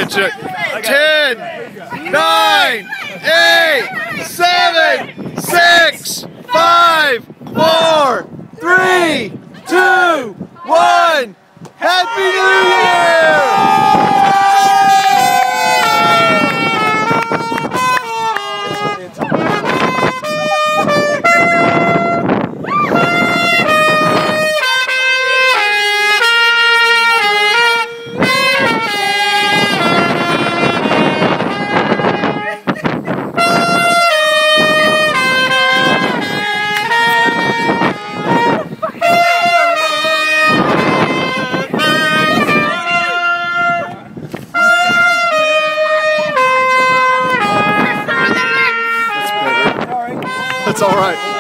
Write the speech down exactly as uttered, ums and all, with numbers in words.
attention. ten, nine, eight, seven, six, five, four, three, two, one. Happy New Year! That's all right.